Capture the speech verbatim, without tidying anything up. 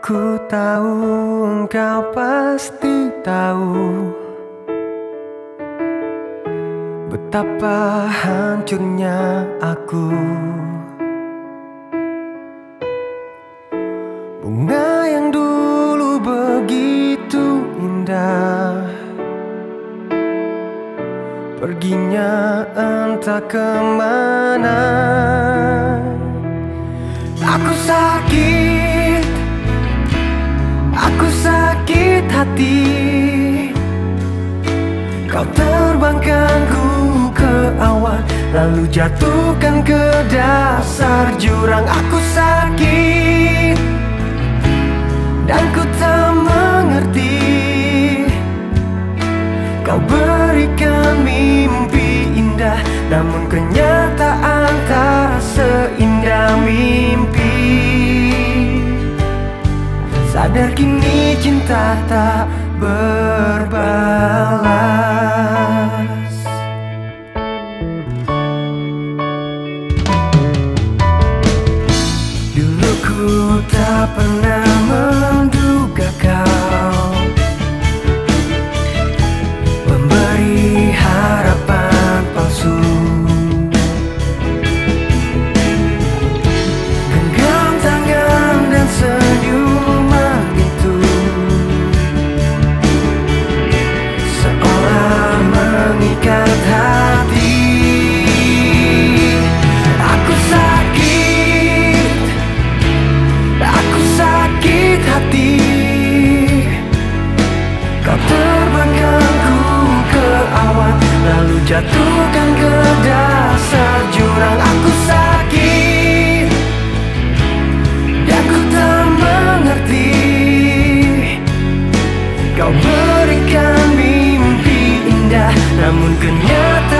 Ku tahu engkau pasti tahu betapa hancurnya aku. Bunga yang dulu begitu indah, perginya entah kemana. Aku sakit, aku sakit hati. Kau terbangkanku ke awan, lalu jatuhkan ke dasar jurang. Aku sakit dan ku tak mengerti. Kau berikan mimpi indah, namun kenyataan tak seindah mimpi. Sadar kini cinta tak berbalas. Dulu ku tak pernah menduga kau memberi harapan palsu. Genggam tangan dan senyuman itu seolah mengikat hati. Aku sakit, aku sakit hati. Kau terbangkanku ke awan, lalu jatuhkan ke dasar jurang. Aku sakit dan ku tak mengerti. Kau berikan mimpi indah, namun kenyataan